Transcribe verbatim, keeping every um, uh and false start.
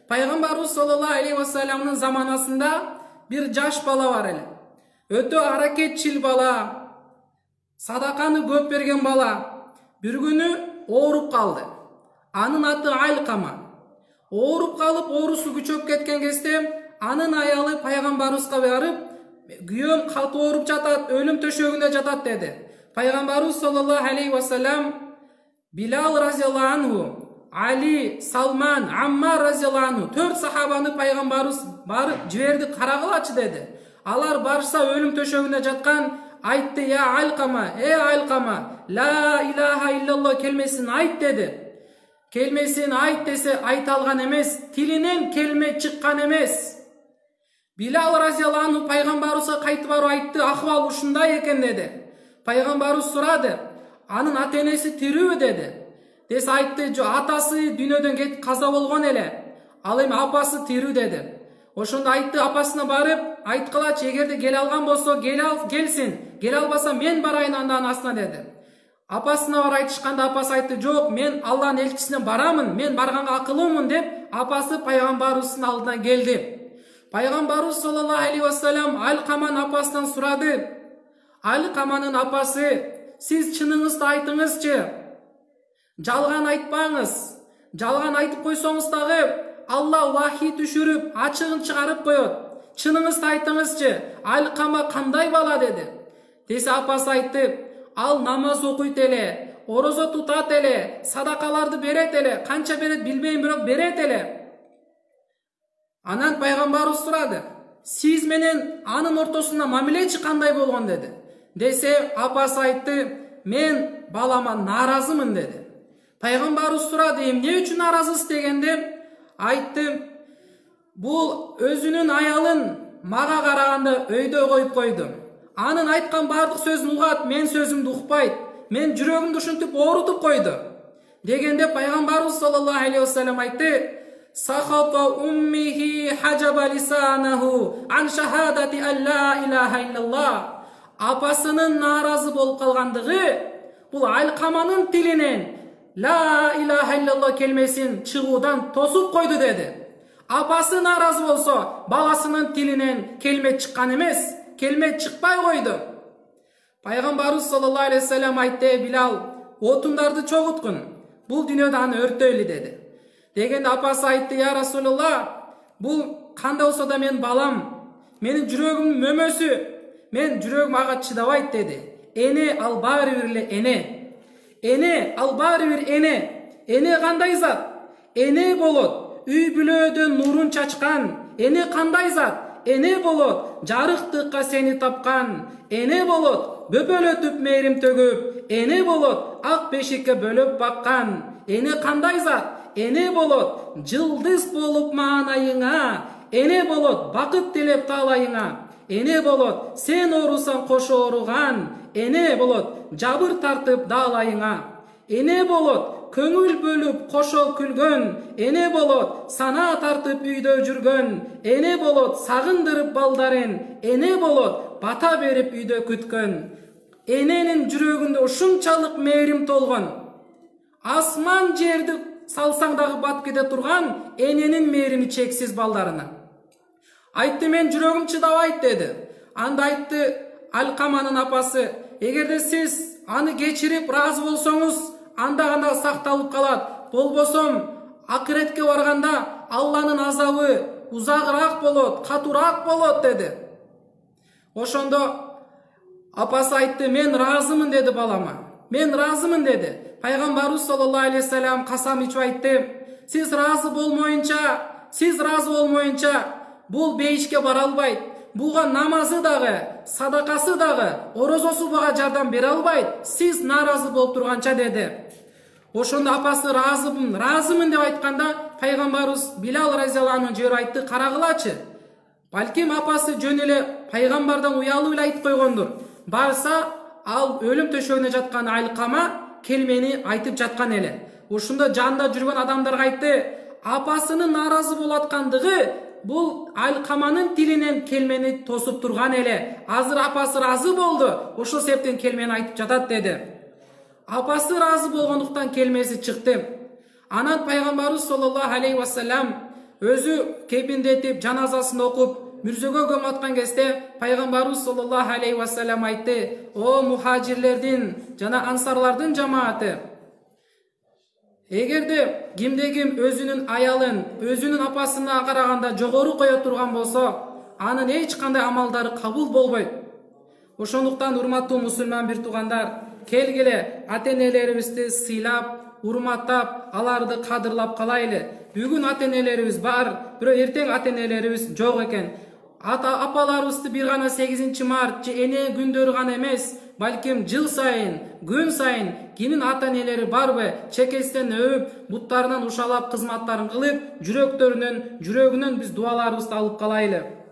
Пайгамбарыбыз саллаллаху алейхи ва салламдын заманасында бир жаш бала бар эле. Өтө аракетчил бала, садаканы көп берген бала. Bir günü ооруп калды. Анын аты Алкама. Ооруп калып, оорусу күчөп кеткен кезде анын аялы пайгамбарыбызга барып, күйөөм катуу ооруп жатат, өлүм төшөгүндө жатат деди. Пайгамбарыбыз саллаллаху алейхи ва саллям Билал разияллаху анху, Али, Салман, Аммар разияллаху анху төрт сахабаны пайгамбарыбыз барып жиберди, карагылачы деди. Алар барса өлүм төшөгүндө жаткан айтты: "Я Алкама, э Алкама, ла илаха иллаллах келмесин айт" деди. Келмесин айт десе айта алган эмес, тилинен келме чыккан эмес. Билал разияллаху анху пайгамбарыбызга кайтып барып айтты: "Акыбал ушундай экен" деди. Пайгамбарыбыз сурады: "Анын ата энеси тирүүбү" деди. Десе айтты: "Жо, атасы дүйнөдөн кетип каза болгон эле. Ал эми апасы тирүү" деди. Ошондо айтты, апасына барып айткылачы, эгерде келе алган болсо кел ал, келсин. Келе албаса мен барайын андан астына деди. Апасына барып айтышканда апасы айтты: "Жок, мен Аллахтын элчисине барамын, мен барганга акыллуумун" деп, апасы пайгамбарыбыздын алдына келди. Пайгамбарыбыз саллаллаху алейхи ва саллям Алкаманын апасынан сурады: "Алкаманын апасы, сиз чыныңызды айтыңызчы. Жалган айтпаңыз. Жалган айтып койсоңуз дагы Алла вахий түшүрүп, ачыгын чыгарып коет. Чыныңызды айтыңызчы, Алкама кандай бала" деди. Десе апасы айтты: "Ал намаз окуйт эле, орозо тутат эле, садакаларды берет эле, канча берет билбейм, бирок берет эле." Анан пайгамбарыбыз сурады: "Сиз менен анын ортосунда мамилечи кандай болгон" деди. Десе апасы айтты: "Мен балама нааразымын" деди. Пайгамбарыбыз сурады: "Эмне үчүн нааразысыз?" дегенде айтты: "Бул өзүнүн аялын мага караганда өйдө коюп койду. Анын айткан бардык сөзүн угат, мен сөзүмдү укпайт. Мен жүрөгүмдү ушинтип оорутуп койду" дегенде пайгамбарыбыз саллаллаху алейхи ва саллям айтты: "Сахата уммихи хаджаба лисанаху ан шахадати алла илаха иллаллах." Апасынын нааразы болуп калгандыгы бул Алкаманын тилинен ла илаха иллаллах келмесин чыгуудан тосуп койду деди. Апасы нааразы болсо, баласынын тилинен келме чыккан эмес, келме чыкпай койду. Пайгамбарыбыз саллаллаху алейхи ва саллям айтты: "Билал, отундарды чогуткун. Бул дүйнөдө аны өртөйлү" деди. Дегенде апасы айтты: "Я Расулулла, бул кандай болсо да мен балам, менин жүрөгүмдүн мөмөсү, мен жүрөгүм ага чыдабайт" деди. Эне ал баары бир эле эне. Эне ал баары бир эне. Эне кандай зат? Эне болот үй бүлөдөн нурун чачкан. Эне кандай зат? Эне болот жарыктыкка сени тапкан. Эне болот бөпөлөтүп мээрим төгүп. Эне болот ак бешикке бөлөп баккан. Эне кандай зат? Эне болот жылдыз болуп маанайыңа. Эне болот бакыт тилеп таалайыңа. Эне болот сен оорусаң кошо ооруган. Эне болот жабыр тартып даалайыңа. Эне болот көңүл бөлүп кошо күлгөн. Эне болот санаа тартып үйдө жүргөн. Эне болот сагындырып балдарын. Эне болот бата берип үйдө күткөн. Эненин жүрөгүндө ушунчалык мээрим толгон. Асман жерди салсаң дагы батып кете турган эненин мээрими чексиз балдарына. Айтты: "Мен жүрөгүм чыдабайт" деди. Анда айтты Алкаманын апасы: "Эгерде сиз аны кечирип ыраазы болсоңуз, анда гана сакталып калат. Болбосом акыретке барганда Алланын азабы узагыраак болот, катуураак болот" деди. Ошондо апасы айтты: "Мен ыраазымын" деди балама. "Мен ыраазымын" деди. Пайгамбарыбыз саллаллаху алейхи ва саллям касам ичип айтты: "Сиз ыраазы болмоюнча, сиз ыраазы болмоюнча бул бейишке бара албайт. Буга намазы дагы, садакасы дагы, орозосу буга жардам бере албайт. Сиз нааразы болуп турганча" деди. Ошондо апасы "Ыраазымын, ыраазымын" деп айтканда, пайгамбарыбыз Билал разияллаху анху жиберип айтты: "Карагылачы. Балким апасы жөн эле пайгамбардан уялып эле айтып койгондур. Барса, ал өлүм төшөгүнө жаткан Алкама келмени айтып жаткан эле." Ошондо жанында жүргөн адамдарга айтты: "Апасынын нааразы болуп аткандыгы бул Алкаманын тилинен келмени тосуп турган эле. Азыр апасы ыраазы болду, ошол себептен келмени айтып жатат" деди. Апасы ыраазы болгондуктан келмеси чыкты. Анан пайгамбарыбыз саллаллаху алейхи ва саллям өзү кепиндетип жаназасын окуп мүрзөгө көм аткан кезде пайгамбарыбыз саллаллаху алейхи вассалам айтты: о мухажирлердин жана ансарлардын жамааты, эгерде кимде ким өзүнүн аялын өзүнүн апасына караганда жогору кое турган болсо, анын эч кандай амалдары кабыл болбойт. Ошондуктан урматтуу мусулман бир туугандар, келгиле ата энелерибизди сыйлап, урматтап, аларды кадырлап калайлы. Бүгүн ата энелерибиз бар, бирок эртең ата энелерибиз жок экен. Ата апаларыбызды бир гана сегизинчи март же эне күндөрү гана эмес, балким жыл сайын, күн сайын кимдин ата энелери барбы, чекестен өбүп, буттарынан ушалап кызматтарын кылып, жүрөктөрүнөн, жүрөгүнөн биз дуаларыбызды алып калайлы.